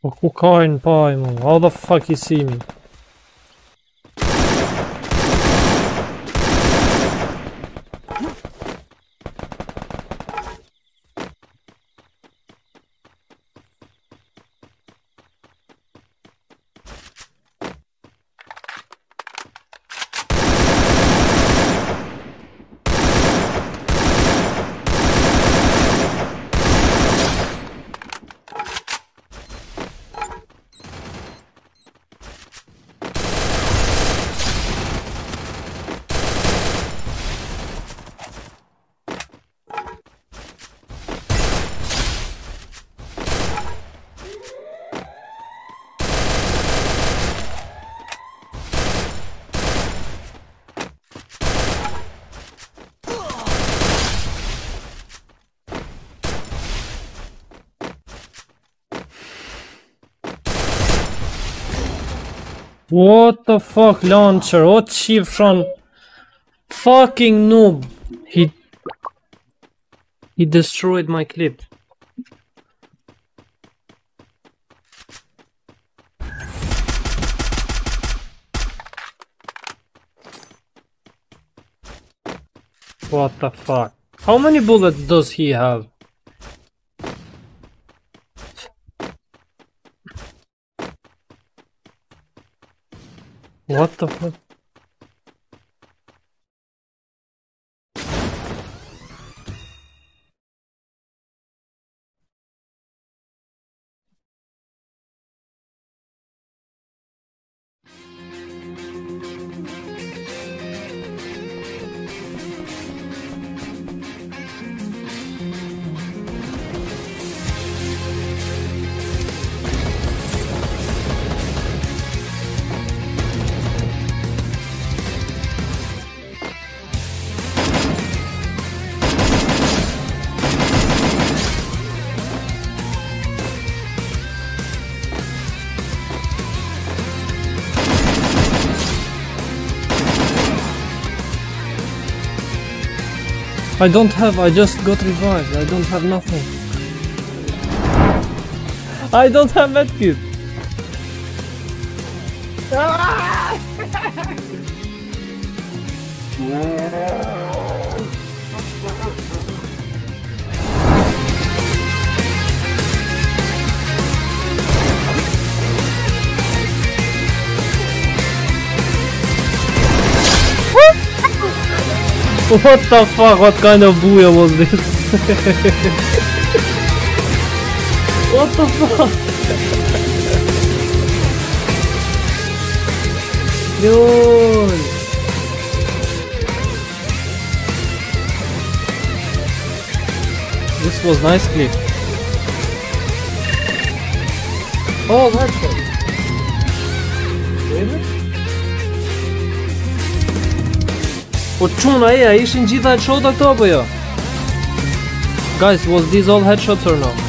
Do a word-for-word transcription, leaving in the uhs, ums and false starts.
Po ku ka në paj mu? How the fuck you see me? What the fuck, launcher? What shifron? Fucking noob! He... He destroyed my clip. What the fuck? How many bullets does he have? What the fuck? I don't have, I just got revived, I don't have nothing. I don't have medkit! Ah! What the fuck? What kind of booyah was this? What the fuck? Dude! This was nice clip. Oh, that's it. Really? Po çuna e, a ishin gjitha headshot këto apo jo? Guys, was these all headshots or no?